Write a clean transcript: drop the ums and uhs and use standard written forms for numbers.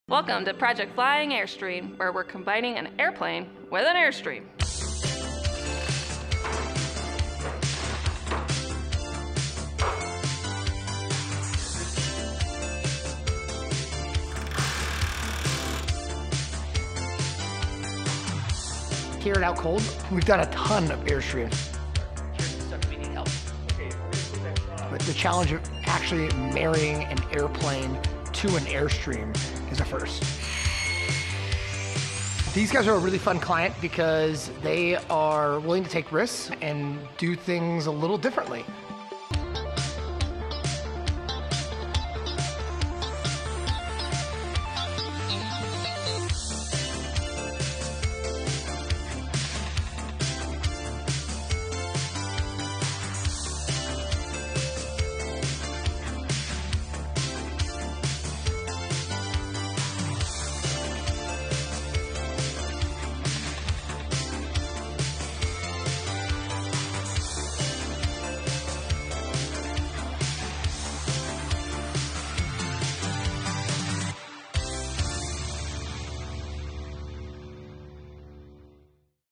Welcome to Project Flying Airstream, where we're combining an airplane with an airstream. Here at OutCold, we've done a ton of airstreams. Here's the stuff we need help. But the challenge of actually marrying an airplane to an airstream is a first. These guys are a really fun client because they are willing to take risks and do things a little differently.